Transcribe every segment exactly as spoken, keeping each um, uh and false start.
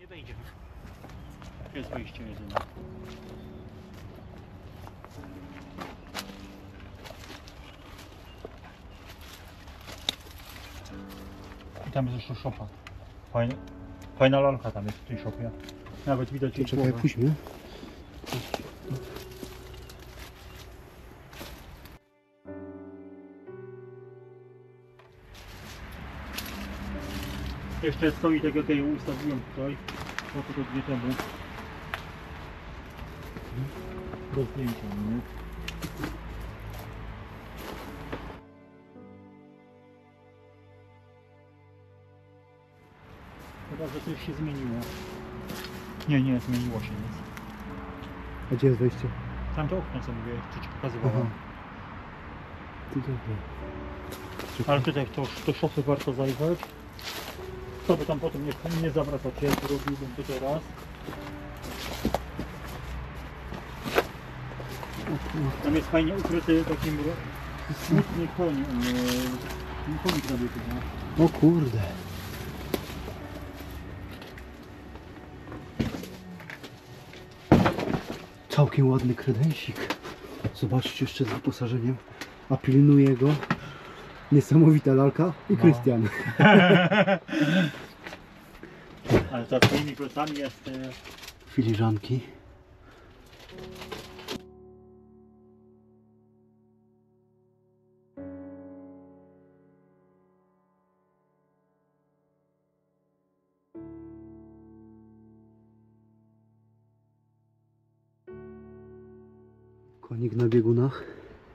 Nie wejdzie. Jest wejście jedyne. I tam jest jeszcze szopa. Fajna, fajna lalka tam jest w tej szopie. Nawet widać jej Czekaj, pójdźmy. Jeszcze stoi tak jak ja ją ustawiłem tutaj. Po to dwie temu. Do zdjęcia, nie? Chyba, że coś się zmieniło. Nie, nie, zmieniło się nic. A gdzie jest wejście? Tam to okno, co mówię, co ci pokazywałem. Ty dobra. Ale tutaj to, do szopy warto zajrzeć. Co by tam potem nie, nie zawracać, ja robiłbym to teraz. Tam jest fajnie ukryty takim smutny koń. Yy, konik zabyty, no. O kurde. Całkiem ładny kredensik. Zobaczcie jeszcze z wyposażeniem. A pilnuje go niesamowita lalka i Krystian. No. Ale za twoimi plecami jest... Yy... Filiżanki. Konik na biegunach.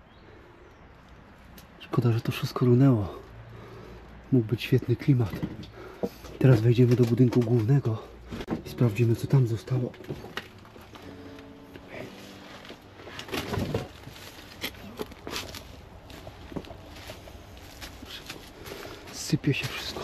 Szkoda, że to wszystko runęło. Mógł być świetny klimat. Teraz wejdziemy do budynku głównego i sprawdzimy, co tam zostało. Sypie się wszystko.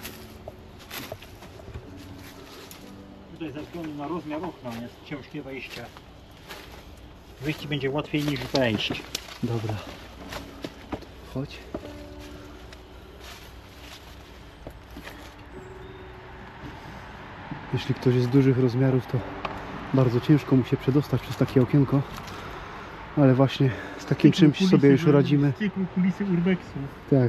Tutaj ze względu na rozmiar okna jest ciężkie wejście. Wyjście będzie łatwiej niż wejść. Dobra. Chodź. Jeśli ktoś jest dużych rozmiarów, to bardzo ciężko mu się przedostać przez takie okienko. Ale właśnie z takim czymś sobie już radzimy. Cyklu kulisy urbexu. Tak.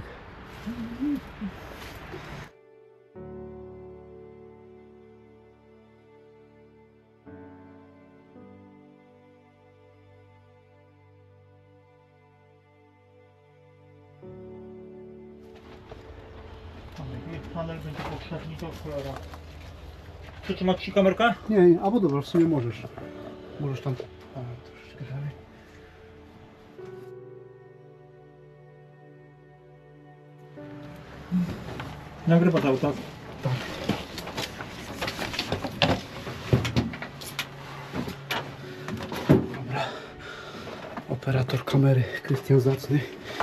Panel będzie potrzebny do cholera. Przytrzymać ci kamerkę? Nie, nie, albo dobra, w sumie możesz. Możesz tam a, troszeczkę dalej. Nagrywa cały czas. Tak. Dobra. Operator kamery Krystian Zacny.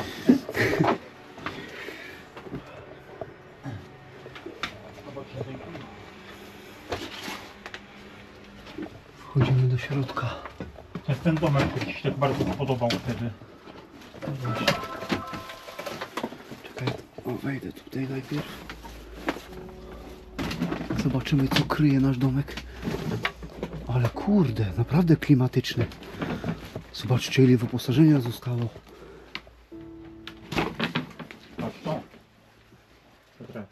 Wchodzimy do środka. To jest ten domek, który ci się tak bardzo podobał wtedy. Czekaj, o, wejdę tutaj najpierw. Zobaczymy, co kryje nasz domek. Ale kurde, naprawdę klimatyczny. Zobaczcie, ile wyposażenia zostało. Patrz to. Dobra.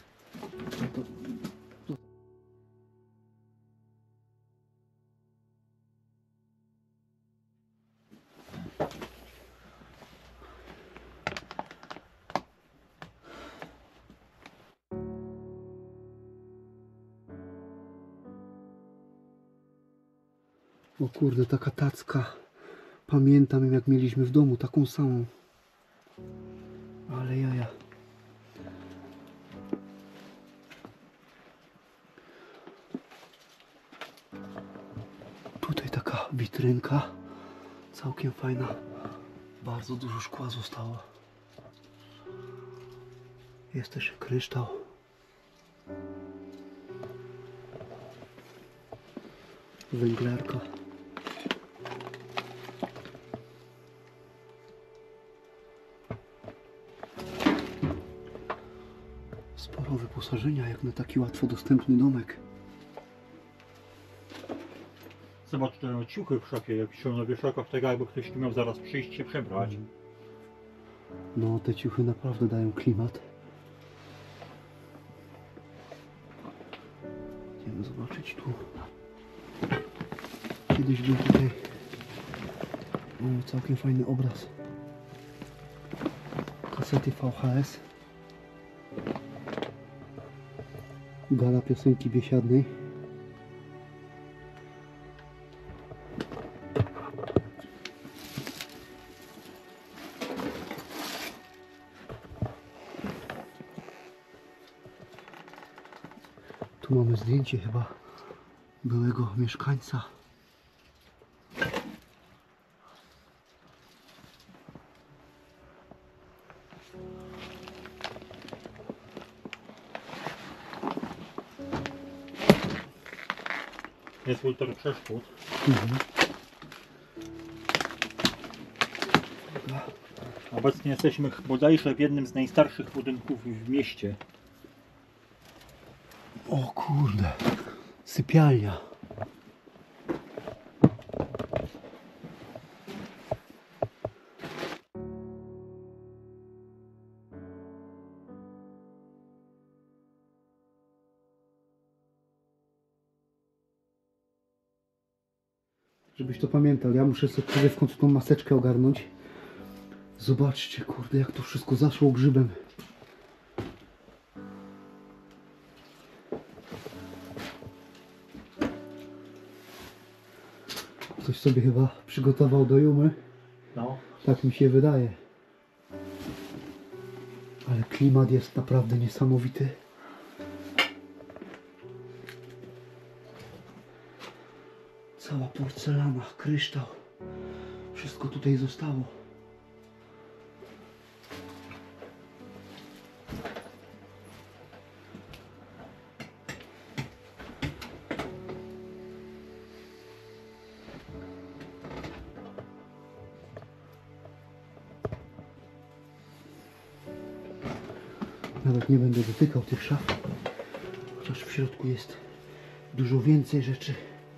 O kurde, taka tacka. Pamiętam, jak mieliśmy w domu taką samą. Ale jaja. Tutaj taka witrynka. Całkiem fajna. Bardzo dużo szkła zostało. Jest też kryształ. Węglarka. Sporo wyposażenia jak na taki łatwo dostępny domek. zobacz te ciuchy w szafie, jak się na wieszakach, tak jakby ktoś tu miał zaraz przyjść się przebrać. No, te ciuchy naprawdę dają klimat. Idziemy zobaczyć tu. Kiedyś był tutaj o, całkiem fajny obraz. Kasety V H S. Gala piosenki biesiadnej. Tu mamy zdjęcie chyba byłego mieszkańca. Jest Walter Przeszkód. Mhm. Obecnie jesteśmy bodajże w jednym z najstarszych budynków w mieście. O kurde, sypialnia. Żebyś to pamiętał, ja muszę sobie w końcu tą maseczkę ogarnąć. Zobaczcie, kurde, jak to wszystko zaszło grzybem. Ktoś sobie chyba przygotował do jumy. No. Tak mi się wydaje. Ale klimat jest naprawdę niesamowity. Cała porcelana, kryształ. Wszystko tutaj zostało. Nawet nie będę dotykał tych szaf, chociaż w środku jest dużo więcej rzeczy.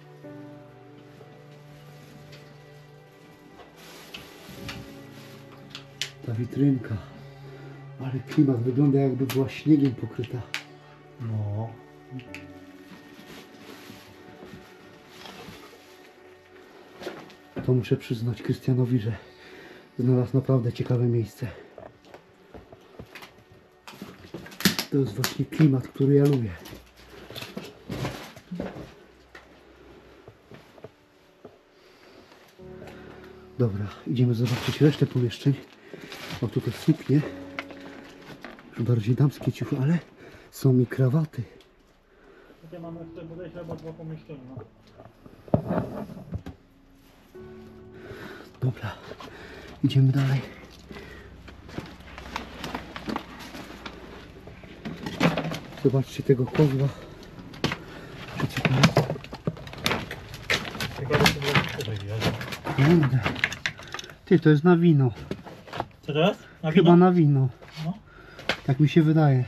Ta witrynka, ale klimat wygląda, jakby była śniegiem pokryta. No. To muszę przyznać Krystianowi, że znalazł naprawdę ciekawe miejsce. To jest właśnie klimat, który ja lubię. Dobra, idziemy zobaczyć resztę pomieszczeń. O, tutaj suknie. Już bardziej damskie ciuchy, ale są i krawaty. Tutaj mamy jeszcze bodajże chyba dwa pomieszczenia. Dobra, idziemy dalej. Zobaczcie tego kozła. Czy co to jest? Ciekawe, co było tutaj jest. Kurde. Ty, to jest na wino. Co to jest? Na Chyba wino? na wino. No. Tak mi się wydaje.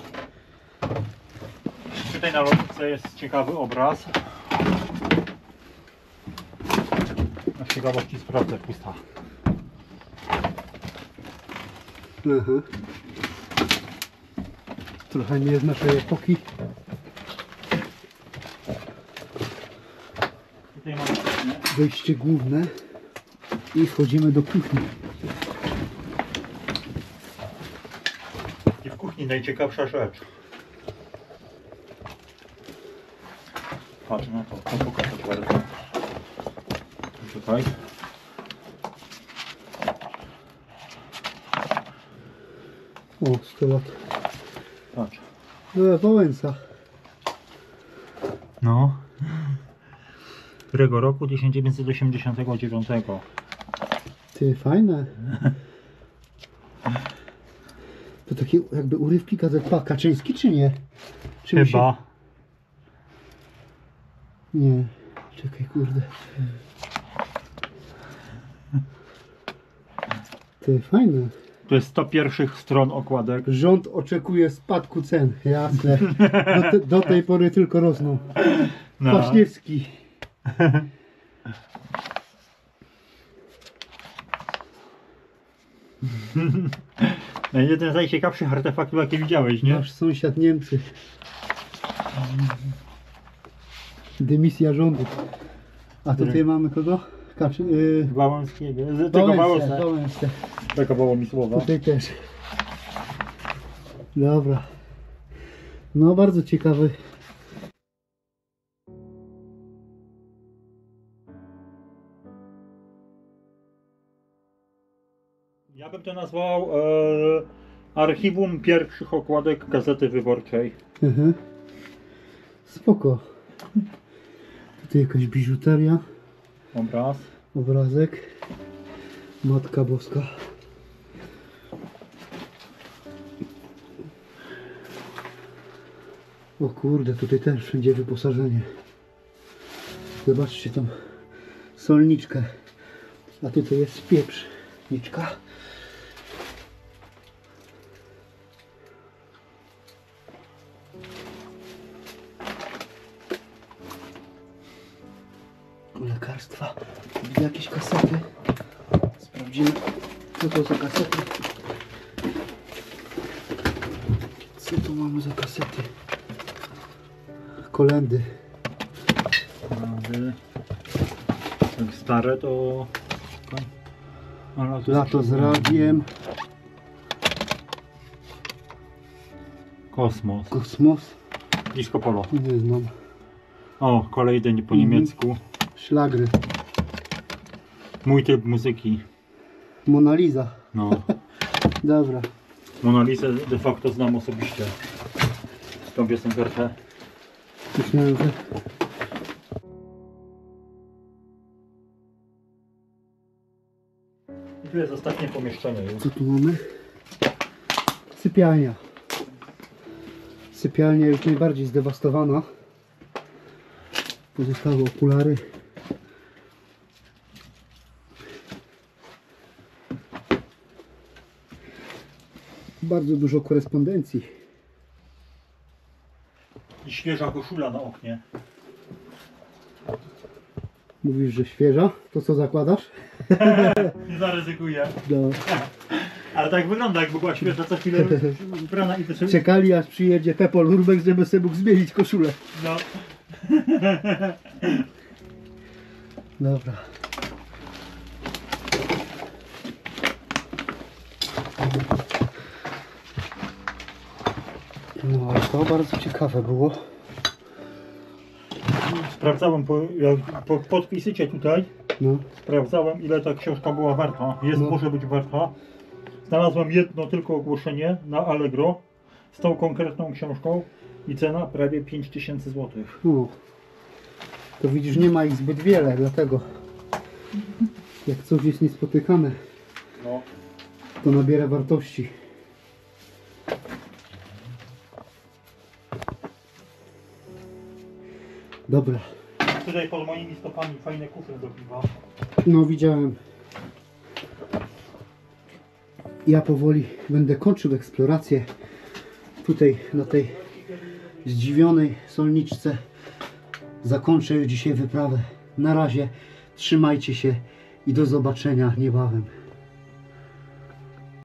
Tutaj na lodówce jest ciekawy obraz. Na ciekawości sprawdzę, pusta. Aha. Trochę nie z naszej epoki. Tutaj mamy kuchnię. Wejście główne. I wchodzimy do kuchni. I w kuchni najciekawsza rzecz. Patrz na to, to pokażę bardzo. Czekaj. O, sto lat. Patrz. No, Wałęsa. No. Którego roku? tysiąc dziewięćset osiemdziesiątego dziewiątego. Ty, fajne. To takie jakby urywki gazet. Kaczyński czy nie? Czy mi Chyba. Się... Nie. Czekaj, kurde. Ty, fajne. To jest sto pierwszych stron okładek. Rząd oczekuje spadku cen. Jasne. Do, te, do tej pory tylko rosną. No. Kwaśniewski. Jeden z najciekawszych artefaktów, jakie widziałeś, nie? Nasz sąsiad Niemcy. Dymisja rządu. A tutaj mamy kogo? Kaczy, yy, Wałęskiego. Z tego Wałęsę. Wałęsę. Taka było mi słowa. Tutaj też. Dobra. No bardzo ciekawy. Ja bym to nazwał e, archiwum pierwszych okładek Gazety Wyborczej. Mhm. Spoko. Tutaj jakaś biżuteria. Obraz. Obrazek. Matka Boska. O kurde, tutaj też wszędzie wyposażenie. Zobaczcie tą solniczkę. A tutaj jest pieprzniczka. Lekarstwa. Widzę jakieś kasety. Sprawdzimy, co to za kasety. Co tu mamy za kasety? Kolendy. Kolendy. Jak stare to... Ale to Lato z radiem. Kosmos. Kosmos. Disco Polo. Nie znam. O, kolejny po Mhm. niemiecku. Szlagry. Mój typ muzyki. Mona Lisa. No. Dobra. Mona Lisę de facto znam osobiście. Tą piosenkarkę. Myślałem, że... I tu jest ostatnie pomieszczenie już. Co tu mamy? Sypialnia. Sypialnia już najbardziej zdewastowana. Pozostały okulary. Bardzo dużo korespondencji. I świeża koszula na oknie. Mówisz, że świeża? To co zakładasz? Nie zaryzykuję. No. Ale tak wygląda, jakby była świeża co chwilę ubrana i to sobie... Czekali, aż przyjedzie Pepol Urbex, żeby sobie mógł zmienić koszulę. No. Dobra. No, ale to bardzo ciekawe było. Sprawdzałem, po, jak po, podpisycie tutaj, No. sprawdzałem ile ta książka była warta. Jest, No. może być warta. Znalazłem jedno tylko ogłoszenie na Allegro z tą konkretną książką i cena prawie pięć tysięcy złotych. No. To widzisz, nie ma ich zbyt wiele, dlatego jak coś jest niespotykane, No. to nabiera wartości. Dobra. Tutaj pod moimi stopami fajne kufry do piwa. No widziałem. Ja powoli będę kończył eksplorację tutaj na tej zdziwionej solniczce. Zakończę już dzisiaj wyprawę. Na razie trzymajcie się i do zobaczenia niebawem.